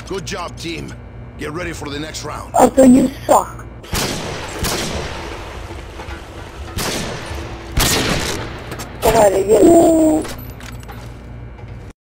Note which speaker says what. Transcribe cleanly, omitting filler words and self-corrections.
Speaker 1: Good job, team. Get ready for the next round.
Speaker 2: Also, you suck. Come on, again.